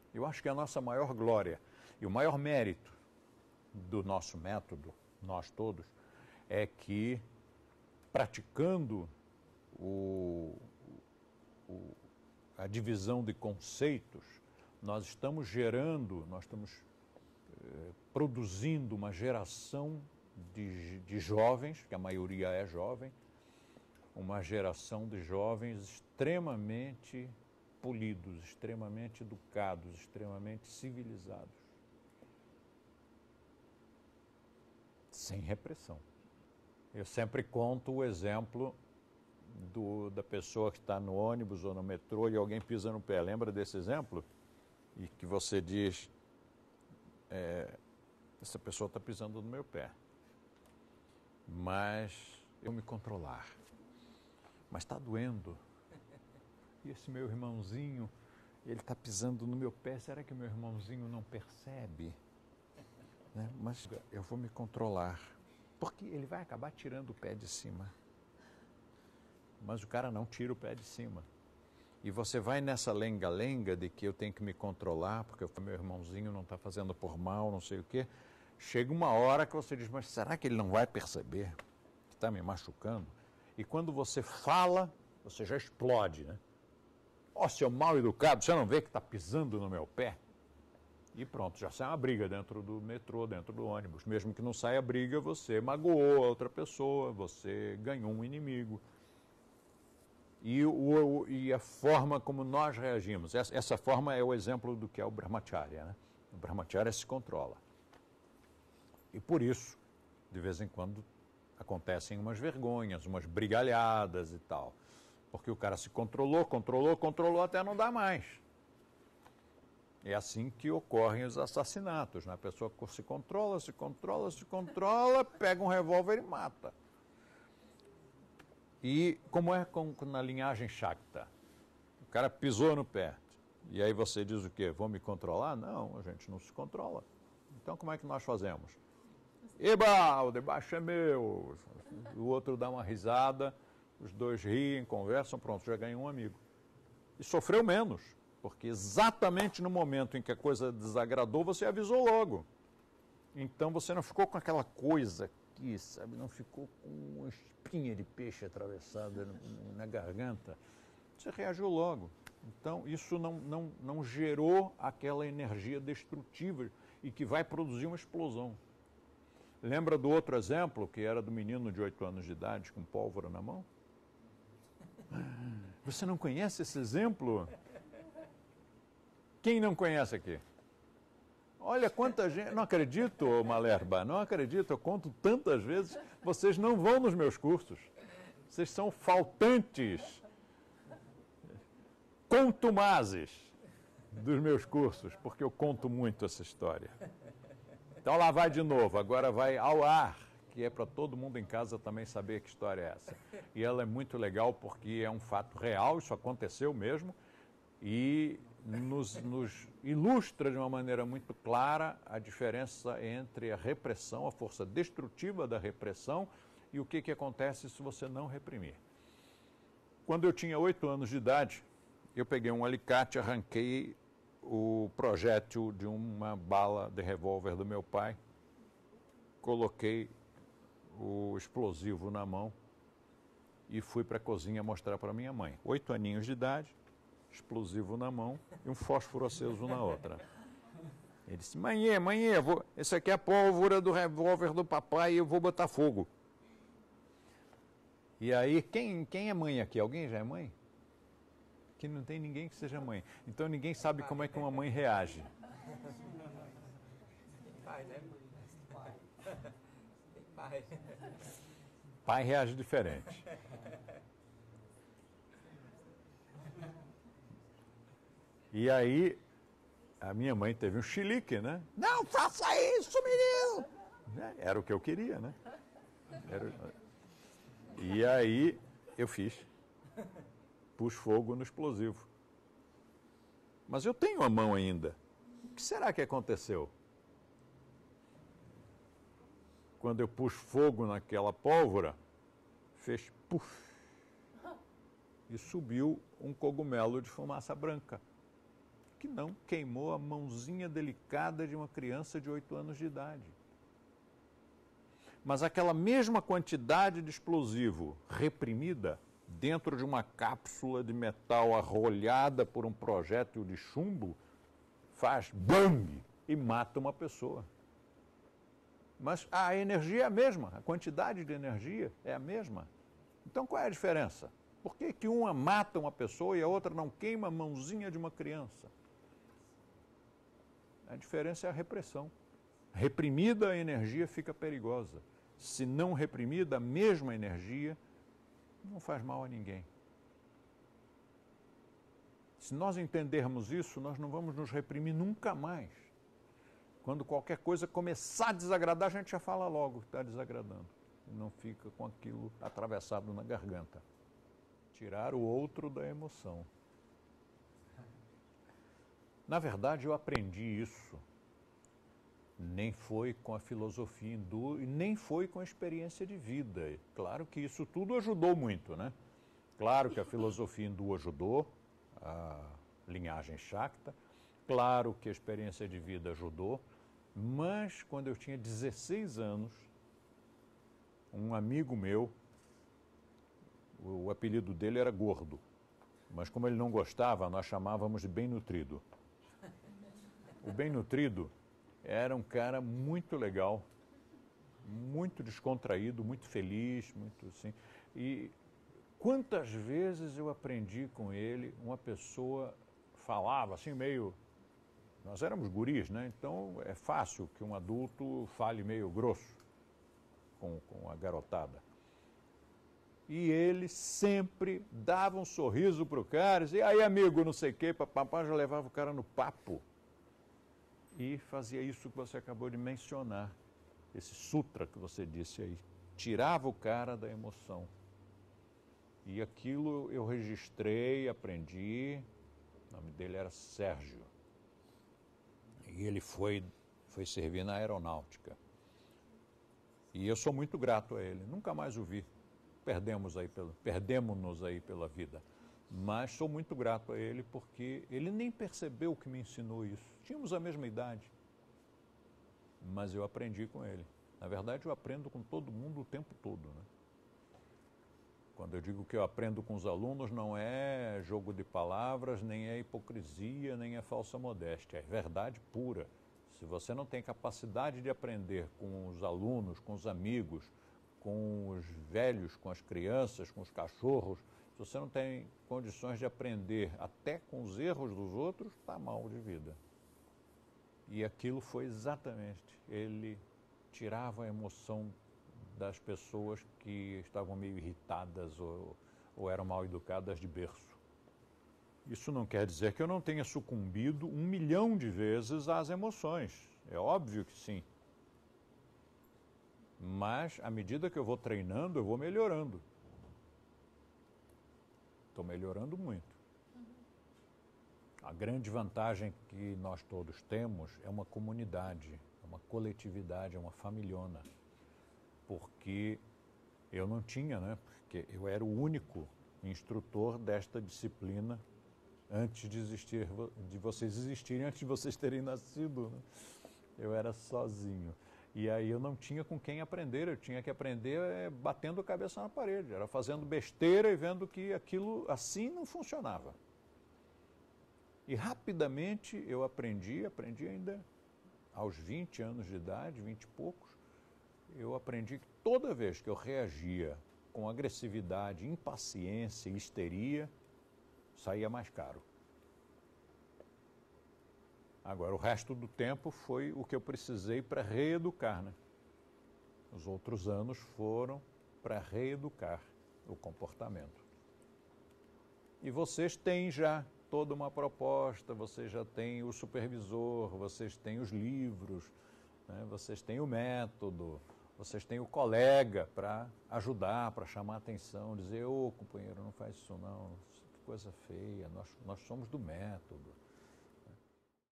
Eu acho que é a nossa maior glória e o maior mérito do nosso método, nós todos, é que praticando a divisão de conceitos, nós estamos produzindo uma geração de jovens, que a maioria é jovem, uma geração de jovens extremamente polidos, extremamente educados, extremamente civilizados, sem repressão. Eu sempre conto o exemplo da pessoa que está no ônibus ou no metrô e alguém pisa no pé. Lembra desse exemplo? E que você diz, essa pessoa está pisando no meu pé, mas eu me controlar. Mas está doendo. E esse meu irmãozinho, ele está pisando no meu pé, será que meu irmãozinho não percebe? Né? Mas eu vou me controlar, porque ele vai acabar tirando o pé de cima. Mas o cara não tira o pé de cima. E você vai nessa lenga-lenga de que eu tenho que me controlar, porque meu irmãozinho não está fazendo por mal, não sei o quê. Chega uma hora que você diz, mas será que ele não vai perceber que está me machucando? E quando você fala, você já explode, né? Ó, seu mal educado, você não vê que está pisando no meu pé? E pronto, já sai uma briga dentro do metrô, dentro do ônibus. Mesmo que não saia briga, você magoou a outra pessoa, você ganhou um inimigo. E a forma como nós reagimos, essa forma é o exemplo do que é o Brahmacharya, né? O Brahmacharya se controla. E por isso, de vez em quando, acontecem umas vergonhas, umas brigalhadas e tal. Porque o cara se controlou até não dar mais. É assim que ocorrem os assassinatos, né? A pessoa se controla, pega um revólver e mata. E como é na linhagem Shakta? O cara pisou no pé. E aí você diz o quê? Vou me controlar? Não, a gente não se controla. Então como é que nós fazemos? Eba, o debaixo é meu. O outro dá uma risada, os dois riem, conversam, pronto, já ganhou um amigo. E sofreu menos, porque exatamente no momento em que a coisa desagradou, você avisou logo. Então você não ficou com aquela coisa aqui, sabe? Não ficou com uma espinha de peixe atravessada na garganta. Você reagiu logo. Então isso não gerou aquela energia destrutiva e que vai produzir uma explosão. Lembra do outro exemplo, que era do menino de 8 anos de idade com pólvora na mão? Você não conhece esse exemplo? Quem não conhece aqui? Olha quanta gente... Não acredito, Malerba, não acredito. Eu conto tantas vezes. Vocês não vão nos meus cursos. Vocês são faltantes, contumazes dos meus cursos, porque eu conto muito essa história. Então lá vai de novo, agora vai ao ar, que é para todo mundo em casa também saber que história é essa. E ela é muito legal porque é um fato real, isso aconteceu mesmo, e nos ilustra de uma maneira muito clara a diferença entre a repressão, a força destrutiva da repressão, e o que acontece se você não reprimir. Quando eu tinha 8 anos de idade, eu peguei um alicate, arranquei o projétil de uma bala de revólver do meu pai, coloquei o explosivo na mão e fui para a cozinha mostrar para minha mãe. 8 aninhos de idade, explosivo na mão e um fósforo aceso na outra. Ele disse, mãe, esse aqui é a pólvora do revólver do papai e eu vou botar fogo. E aí, quem é mãe aqui? Alguém já é mãe? Que não tem ninguém que seja mãe. Então ninguém sabe como é que uma mãe reage. Pai, né? Pai. Pai reage diferente. E aí, a minha mãe teve um chilique, né? Não faça isso, menino! Era o que eu queria, né? E aí, eu fiz. Pus fogo no explosivo. Mas eu tenho a mão ainda. O que será que aconteceu? Quando eu pus fogo naquela pólvora, fez puf. E subiu um cogumelo de fumaça branca. que não queimou a mãozinha delicada de uma criança de 8 anos de idade. Mas aquela mesma quantidade de explosivo reprimida dentro de uma cápsula de metal arrolhada por um projétil de chumbo faz bang e mata uma pessoa. Mas a energia é a mesma, a quantidade de energia é a mesma. Então qual é a diferença? Por que que uma mata uma pessoa e a outra não queima a mãozinha de uma criança? A diferença é a repressão. Reprimida, a energia fica perigosa. Se não reprimida, a mesma energia não faz mal a ninguém. Se nós entendermos isso, nós não vamos nos reprimir nunca mais. Quando qualquer coisa começar a desagradar, a gente já fala logo que está desagradando. E não fica com aquilo atravessado na garganta. Tirar o outro da emoção. Na verdade, eu aprendi isso. Nem foi com a filosofia hindu e nem foi com a experiência de vida. Claro que isso tudo ajudou muito, né? Claro que a filosofia hindu ajudou, a linhagem Shakta. Claro que a experiência de vida ajudou. Mas quando eu tinha 16 anos, um amigo meu, o apelido dele era Gordo, mas como ele não gostava, nós chamávamos de Bem Nutrido. O Bem Nutrido era um cara muito legal, muito descontraído, muito feliz, muito assim. E quantas vezes eu aprendi com ele, uma pessoa falava assim meio... Nós éramos guris, né? Então é fácil que um adulto fale meio grosso com a garotada. E ele sempre dava um sorriso pro cara, e aí amigo, não sei o quê, papai já levava o cara no papo. E fazia isso que você acabou de mencionar, esse sutra que você disse aí. Tirava o cara da emoção. E aquilo eu registrei, aprendi, o nome dele era Sérgio. E ele foi servir na aeronáutica. E eu sou muito grato a ele, nunca mais o vi. Perdemos-nos aí pela vida. Mas sou muito grato a ele porque ele nem percebeu que me ensinou isso. Tínhamos a mesma idade, mas eu aprendi com ele. Na verdade, eu aprendo com todo mundo o tempo todo, né? Quando eu digo que eu aprendo com os alunos, não é jogo de palavras, nem é hipocrisia, nem é falsa modéstia, é verdade pura. Se você não tem capacidade de aprender com os alunos, com os amigos, com os velhos, com as crianças, com os cachorros, se você não tem condições de aprender até com os erros dos outros, está mal de vida. E aquilo foi exatamente, ele tirava a emoção das pessoas que estavam meio irritadas ou eram mal educadas de berço. Isso não quer dizer que eu não tenha sucumbido 1 milhão de vezes às emoções. É óbvio que sim. Mas, à medida que eu vou treinando, eu vou melhorando. Estou melhorando muito. A grande vantagem que nós todos temos é uma comunidade, é uma coletividade, é uma familhona. Porque eu não tinha, né? Porque eu era o único instrutor desta disciplina antes de vocês existirem, antes de vocês terem nascido, né? Eu era sozinho. E aí eu não tinha com quem aprender, eu tinha que aprender batendo a cabeça na parede, era fazendo besteira e vendo que aquilo assim não funcionava. E rapidamente eu aprendi ainda aos 20 anos de idade, 20 e poucos, eu aprendi que toda vez que eu reagia com agressividade, impaciência e histeria, saía mais caro. Agora, o resto do tempo foi o que eu precisei para reeducar, né? Os outros anos foram para reeducar o comportamento. E vocês têm já toda uma proposta, vocês já têm o supervisor, vocês têm os livros, né? Vocês têm o método, vocês têm o colega para ajudar, para chamar a atenção, dizer, ô companheiro, não faz isso não, que coisa feia, nós somos do método.